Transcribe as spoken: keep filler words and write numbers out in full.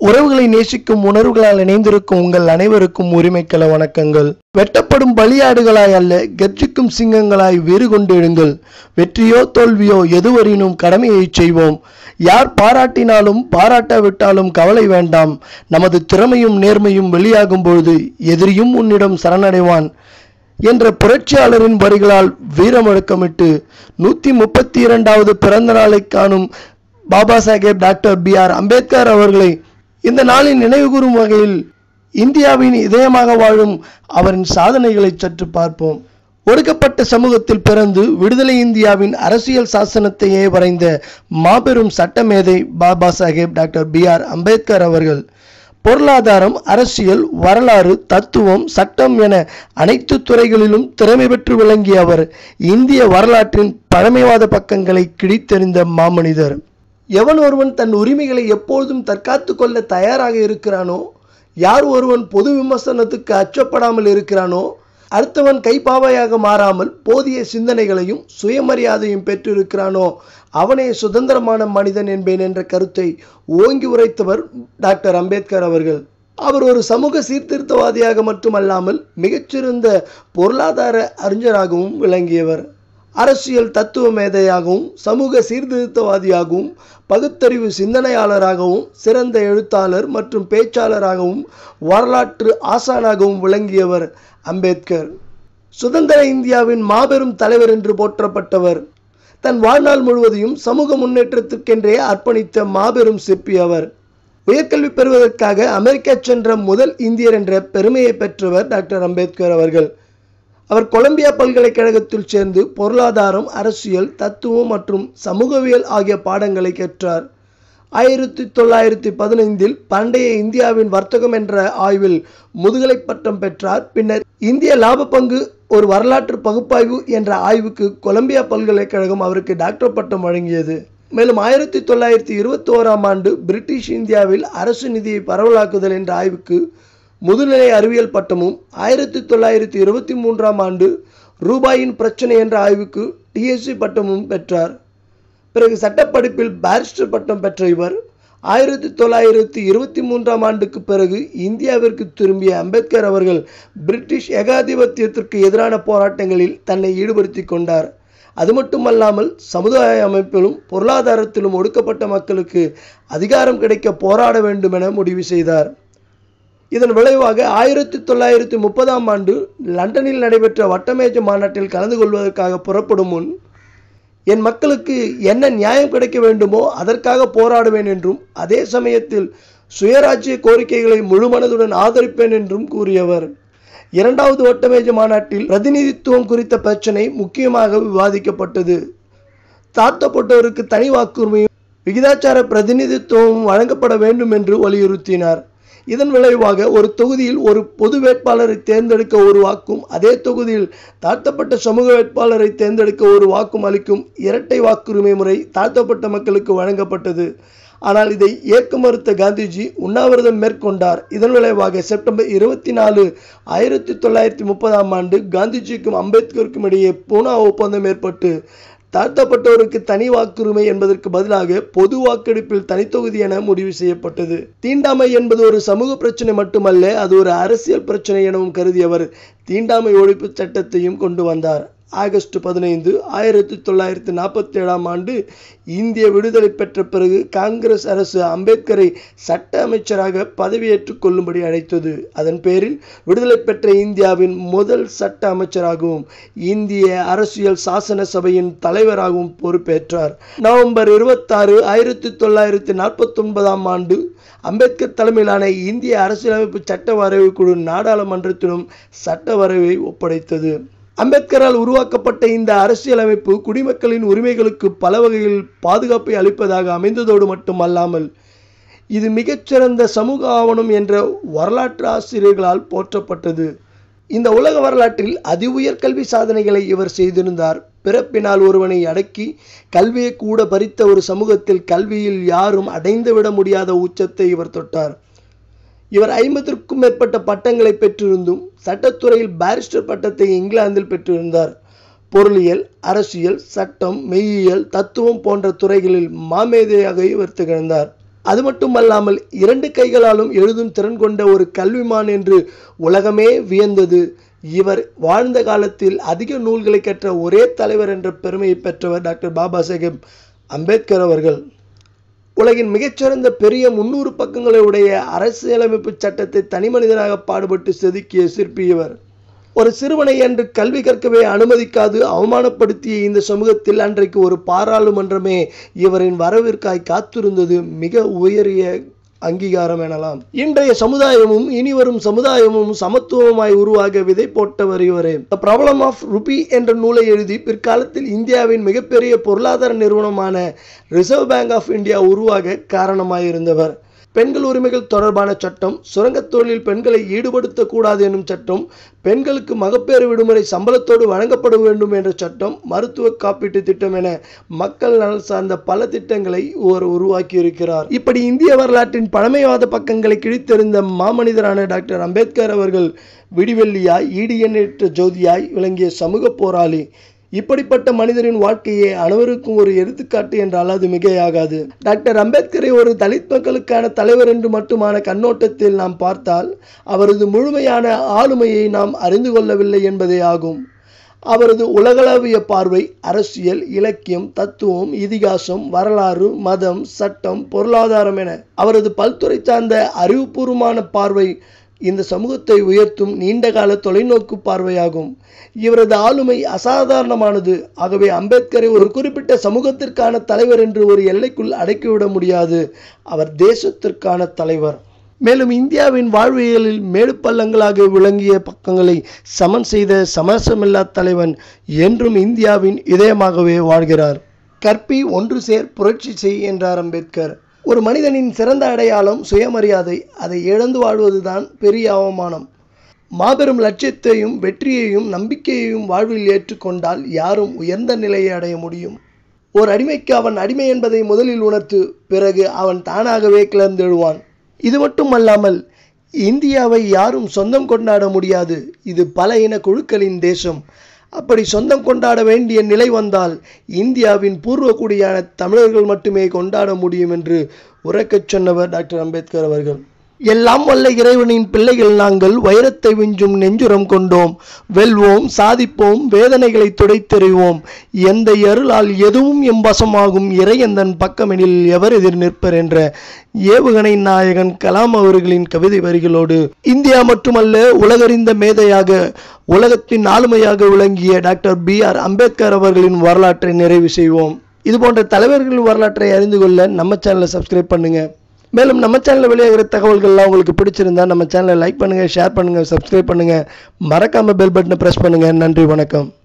உறவுகளை நேசிக்கும் உணர்வுகளால் இணைந்திருக்கும் உங்கள் அனைவருக்கும் உரிமைக்கள வணக்கங்கள். வெட்டப்படும் பலியாடுகளாய் அல்ல, கர்ஜிக்கும் சிங்கங்களாய் வீறு கொண்டு எழுங்கள். வெற்றியோ தோல்வியோ எதுவரினும் கடமையை செய்வோம். யார் பாராட்டினாலும் பாராட்டாவிட்டாலும் கவலை வேண்டாம். நமது திறமையும் நேர்மையும் வெளியாகும் பொழுது எதிரியும் உன்னிடம் சரணடைவான் என்ற புரட்சியாளரின் வரிகளால் வீரமுழக்கமிட்டு நூற்றி முப்பத்தி இரண்டாவது பிறந்த நாளை காணும் Baba Saheb doctor B R Ambedkar அவர்களை இந்த நாளில் நினைவு கூறும் வகையில் இந்தியாவின் இதயமாக வாழும் அவரின் சாதனைகளை சற்று பார்ப்போம். ஒடுக்கப்பட்ட சமூகத்தில் பிறந்து விடுதலை இந்தியாவின் அரசியல் சாசனத்தையே வரைந்த மாபெரும் சட்டமேதை Baba Saheb doctor B R Ambedkar அவர்கள் பொருளாதாரம், அரசியல், வரலாறு, தத்துவம், சட்டம் என அனைத்து துறைகளிலும் திறமை பெற்று விளங்கிய அவர் இந்திய வரலாற்றின் பழமைவாத பக்கங்களை கிழித்தெறிந்த மாமனிதர். எவன் ஒருவன் தன் உரிமைகளை எப்பொழுதும் தற்காத்து கொள்ள தயாராக இருக்கிறானோ, யார் ஒருவன் பொது விமர்சனத்துக்கு அச்சப்படாமல் இருக்கிறானோ, அடுத்தவன் கைப்பாவையாக மாறாமல் போதிய சிந்தனைகளையும் சுயமரியாதையும் பெற்றிருக்கிறானோ அவனே சுதந்திரமான மனிதன் என்பேன் என்ற கருத்தை ஓங்கி உரைத்தவர் டாக்டர் அம்பேத்கர் அவர்கள். அவர் ஒரு சமூக சீர்திருத்தவாதியாக மட்டுமல்லாமல் மிகச்சிறந்த பொருளாதார அறிஞராகவும் விளங்கியவர். அரசியல் தத்துவ மேதையாகவும் சமூக சீர்திருத்தவாதியாகவும் பகுத்தறிவு சிந்தனையாளராகவும் சிறந்த எழுத்தாளர் மற்றும் பேச்சாளராகவும் வரலாற்று ஆசானாகவும் விளங்கியவர் அம்பேத்கர். சுதந்திர இந்தியாவின் மாபெரும் தலைவர் என்று போற்றப்பட்டவர். தன் வாழ்நாள் முழுவதையும் சமூக முன்னேற்றத்திற்கென்றே அர்ப்பணித்த மாபெரும் சிற்பி அவர். உயர்கல்வி பெறுவதற்காக அமெரிக்கா சென்ற முதல் இந்தியர் என்ற பெருமையை பெற்றவர் டாக்டர் அம்பேத்கர் அவர்கள். அவர் கொலம்பியா பல்கலைக்கழகத்தில் சேர்ந்து பொருளாதாரம், அரசியல், தத்துவம் மற்றும் சமூகவியல் ஆகிய பாடங்களை கற்றார். ஆயிரத்தி தொள்ளாயிரத்தி பதினைந்தில் பண்டைய இந்தியாவின் வர்த்தகம் என்ற ஆய்வில் முதுகலை பட்டம் பெற்றார். பின்னர் இந்திய லாப பங்கு ஒரு வரலாற்று பகுப்பாய்வு என்ற ஆய்வுக்கு கொலம்பியா பல்கலைக்கழகம் அவருக்கு டாக்டர் பட்டம் வழங்கியது. மேலும் ஆயிரத்தி தொள்ளாயிரத்தி இருபத்தி ஓராம் ஆண்டு பிரிட்டிஷ் இந்தியாவில் அரசு நிதியை பரவலாக்குதல் என்ற ஆய்வுக்கு முதுநிலை அறிவியல் பட்டமும், ஆயிரத்தி தொள்ளாயிரத்தி இருபத்தி மூன்றாம் ஆண்டு ரூபாயின் பிரச்சனை என்ற ஆய்வுக்கு டிஎஸ்சி பட்டமும் பெற்றார். பிறகு சட்டப்படிப்பில் பாரிஸ்டர் பட்டம் பெற்ற இவர் ஆயிரத்தி தொள்ளாயிரத்தி இருபத்தி மூன்றாம் ஆண்டுக்கு பிறகு இந்தியாவிற்கு திரும்பிய அம்பேத்கர் அவர்கள் பிரிட்டிஷ் ஏகாதிபத்தியத்திற்கு எதிரான போராட்டங்களில் தன்னை ஈடுபடுத்தி கொண்டார். அது மட்டுமல்லாமல் சமுதாய அமைப்பிலும் பொருளாதாரத்திலும் ஒடுக்கப்பட்ட மக்களுக்கு அதிகாரம் கிடைக்க போராட வேண்டும் என முடிவு செய்தார். இதன் விளைவாக ஆயிரத்தி தொள்ளாயிரத்தி முப்பதாம் ஆண்டு லண்டனில் நடைபெற்ற வட்டமேஜை மாநாட்டில் கலந்து கொள்வதற்காக புறப்படும் முன், என் மக்களுக்கு என்ன நியாயம் கிடைக்க வேண்டுமோ அதற்காக போராடுவேன் என்றும் அதே சமயத்தில் சுயராஜ்ய கோரிக்கைகளை முழுமனதுடன் ஆதரிப்பேன் என்றும் கூறியவர். இரண்டாவது வட்டமேஜை மாநாட்டில் பிரதிநிதித்துவம் குறித்த பிரச்சனை முக்கியமாக விவாதிக்கப்பட்டது. தாழ்த்தப்பட்டோருக்கு தனி வாக்குரிமையும் விகிதாச்சார பிரதிநிதித்துவமும் வழங்கப்பட வேண்டும் என்று வலியுறுத்தினார். இதன் விளைவாக ஒரு தொகுதியில் ஒரு பொது வேட்பாளரை தேர்ந்தெடுக்க ஒரு வாக்கும், அதே தொகுதியில் தாழ்த்தப்பட்ட சமூக வேட்பாளரை தேர்ந்தெடுக்க ஒரு வாக்கும் அளிக்கும் இரட்டை வாக்குரிமை முறை தாழ்த்தப்பட்ட மக்களுக்கு வழங்கப்பட்டது. ஆனால் இதை ஏற்க மறுத்த காந்திஜி உண்ணாவிரதம் மேற்கொண்டார். இதன் விளைவாக செப்டம்பர் இருபத்தி நாலு ஆயிரத்தி தொள்ளாயிரத்தி முப்பதாம் ஆண்டு காந்திஜிக்கும் அம்பேத்கருக்கும் இடையே பூனா ஒப்பந்தம் ஏற்பட்டு தாழ்த்தப்பட்டோருக்கு தனி வாக்குரிமை என்பதற்கு பதிலாக பொது வாக்கெடுப்பில் தனித்தொகுதி என முடிவு செய்யப்பட்டது. தீண்டாமை என்பது ஒரு சமூக பிரச்சனை மட்டுமல்ல, அது ஒரு அரசியல் பிரச்சனை எனவும் கருதியவர் தீண்டாமை ஒழிப்பு சட்டத்தையும் கொண்டு வந்தார். ஆகஸ்ட் பதினைந்து ஆயிரத்தி தொள்ளாயிரத்தி நாற்பத்தி ஏழாம் ஆண்டு இந்திய விடுதலை பெற்ற பிறகு காங்கிரஸ் அரசு அம்பேத்கரை சட்ட அமைச்சராக பதவியேற்றுக் கொள்ளும்படி அழைத்தது. அதன் பேரில் விடுதலை பெற்ற இந்தியாவின் முதல் சட்ட அமைச்சராகவும் இந்திய அரசியல் சாசன சபையின் தலைவராகவும் பொறுப்பேற்றார். நவம்பர் இருபத்தாறு ஆயிரத்தி தொள்ளாயிரத்தி நாற்பத்தி ஒன்பதாம் ஆண்டு அம்பேத்கர் தலைமையிலான இந்திய அரசியலமைப்பு சட்ட வரைவு குழு நாடாளுமன்றத்திலும் சட்ட வரைவை ஒப்படைத்தது. அம்பேத்கரால் உருவாக்கப்பட்ட இந்த அரசியலமைப்பு குடிமக்களின் உரிமைகளுக்கு பல வகையில் பாதுகாப்பை அளிப்பதாக அமைந்ததோடு மட்டுமல்லாமல் இது மிகச்சிறந்த சமூக ஆவணம் என்ற வரலாற்று ஆசிரியர்களால் போற்றப்பட்டது. இந்த உலக வரலாற்றில் அதி உயர் கல்வி சாதனைகளை இவர் செய்திருந்தார். பிறப்பினால் ஒருவனை அடக்கி கல்வியை கூட பறித்த ஒரு சமூகத்தில் கல்வியில் யாரும் அடைந்துவிட முடியாத உச்சத்தை இவர் தொட்டார். இவர் ஐம்பதற்கும் மேற்பட்ட பட்டங்களை பெற்றிருந்தும் சட்டத்துறையில் பாரிஸ்டர் பட்டத்தை இங்கிலாந்தில் பெற்றிருந்தார். பொருளியல், அரசியல், சட்டம், மெய்யியல், தத்துவம் போன்ற துறைகளில் மாமேதையாக இவர் திகழ்ந்தார். அது மட்டுமல்லாமல் இரண்டு கைகளாலும் எழுதும் திறன் கொண்ட ஒரு கல்விமான் என்று உலகமே வியந்தது. இவர் வாழ்ந்த காலத்தில் அதிக நூல்களை கற்ற ஒரே தலைவர் என்ற பெருமையை பெற்றவர் டாக்டர் பாபா சாஹேப் அம்பேத்கர் அவர்கள். உலகின் மிகச்சிறந்த பெரிய முன்னூறு பக்கங்களை உடைய அரசியலமைப்பு சட்டத்தை தனி மனிதனாக பாடுபட்டு செதுக்கிய சிற்பி இவர். ஒரு சிறுவனை என்று கல்வி கற்கவே அனுமதிக்காது அவமானப்படுத்திய இந்த சமூகத்தில் அன்றைக்கு ஒரு பாராளுமன்றமே இவரின் வரவிற்காய் காத்திருந்தது. மிக உயரிய அங்கீகாரம் எனலாம். இன்றைய சமுதாயமும் இனிவரும் சமுதாயமும் சமத்துவமாய் உருவாக விதை போட்டவர் இவரே. தி ப்ராப்ளம் ஆஃப் ருபி என்ற நூலை எழுதி பிற்காலத்தில் இந்தியாவின் மிகப்பெரிய பொருளாதார நிறுவனமான ரிசர்வ் பேங்க் ஆஃப் இந்தியா உருவாக காரணமாயிருந்தவர். பெண்கள் உரிமைகள் தொடர்பான சட்டம், சுரங்கத் தொழிலில் பெண்களை ஈடுபடுத்தக்கூடாது எனும் சட்டம், பெண்களுக்கு மகப்பேறு விடுமுறை சம்பளத்தோடு வழங்கப்பட வேண்டும் என்ற சட்டம், மருத்துவ காப்பீட்டு திட்டம் என மக்கள் நலன் சார்ந்த பல திட்டங்களை இவர் உருவாக்கியிருக்கிறார். இப்படி இந்திய வரலாற்றின் பழமைவாத பக்கங்களை கிழித்தெறிந்த மாமனிதரான டாக்டர் அம்பேத்கர் அவர்கள் விடிவெள்ளியாய் ஈடு எண்ணற்ற ஜோதியாய் விளங்கிய சமூக போராளி. இப்படிப்பட்ட மனிதரின் வாழ்க்கையை அனைவருக்கும் ஒரு எடுத்துக்காட்டு என்றால் அது மிகையாகாது. டாக்டர் அம்பேத்கரை ஒரு தலித் மக்களுக்கான தலைவர் என்று மட்டுமான கண்ணோட்டத்தில் நாம் பார்த்தால் அவரது முழுமையான ஆளுமையை நாம் அறிந்து கொள்ளவில்லை என்பதே ஆகும். அவரது உலகளவிய பார்வை, அரசியல், இலக்கியம், தத்துவம், இதிகாசம், வரலாறு, மதம், சட்டம், பொருளாதாரம் என அவரது பல்துறை சார்ந்த அறிவுபூர்வமான பார்வை இந்த சமூகத்தை உயர்த்தும் நீண்டகால தொலைநோக்கு பார்வையாகும். இவரது ஆளுமை அசாதாரணமானது. ஆகவே அம்பேத்கரை ஒரு குறிப்பிட்ட சமூகத்திற்கான தலைவர் என்று ஒரு எல்லைக்குள் அடக்கிவிட முடியாது. அவர் தேசத்திற்கான தலைவர். மேலும் இந்தியாவின் வாழ்வியலில் மேடு பள்ளங்களாக விளங்கிய பக்கங்களை சமன் செய்த சமரசமில்லா தலைவன் என்றும் இந்தியாவின் இதயமாகவே வாழ்கிறார். கற்பி, ஒன்று சேர், புரட்சி செய் என்றார் அம்பேத்கர். ஒரு மனிதனின் சிறந்த அடையாளம் சுயமரியாதை. அதை இழந்து வாழ்வதுதான் பெரிய அவமானம். மாபெரும் லட்சியத்தையும் வெற்றியையும் நம்பிக்கையையும் வாழ்வில் ஏற்றுக்கொண்டால் யாரும் உயர்ந்த நிலையை அடைய முடியும். ஓர் அடிமைக்கு அவன் அடிமை என்பதை முதலில் உணர்த்து, பிறகு அவன் தானாகவே கிளர்ந்தெழுவான். இது மட்டுமல்லாமல் இந்தியாவை யாரும் சொந்தம் கொண்டாட முடியாது. இது பல இன குழுக்களின் தேசம். அப்படி சொந்தம் கொண்டாட வேண்டிய நிலை வந்தால் இந்தியாவின் பூர்வக்குடியான தமிழர்கள் மட்டுமே கொண்டாட முடியும் என்று உரைக்கச் சொன்னவர் டாக்டர் அம்பேத்கர் அவர்கள். எல்லாம் வல்ல இறைவனின் பிள்ளைகள் நாங்கள், வைரத்தை விஞ்சும் நெஞ்சுரம் கொண்டோம், வெல்வோம், சாதிப்போம், வேதனைகளை துடைத்தெறிவோம், எந்த அருளால் எதுவும் எம்பசமாகும், இறையந்தன் பக்கமெனில் எவர் எதிர் நிற்பர் என்ற ஏவுகணை நாயகன் கலாம் அவர்களின் கவிதை வரிகளோடு இந்தியா மட்டுமல்ல உலகறிந்த மேதையாக, உலகத்தின் ஆளுமையாக விளங்கிய டாக்டர் பி ஆர் அம்பேத்கர் அவர்களின் வரலாற்றை நிறைவு செய்வோம். இதுபோன்ற தலைவர்களின் வரலாற்றை அறிந்து கொள்ள நம்ம சேனலை சப்ஸ்கிரைப் பண்ணுங்க. மேலும் நம்ம சேனலில் வெளியாகிற தகவல்கள்லாம் உங்களுக்கு பிடிச்சிருந்தா நம்ம சேனலை லைக் பண்ணுங்கள், ஷேர் பண்ணுங்கள், சப்ஸ்கிரைப் பண்ணுங்கள். மறக்காமல் பெல் பட்டனை ப்ரெஸ் பண்ணுங்கள். நன்றி, வணக்கம்.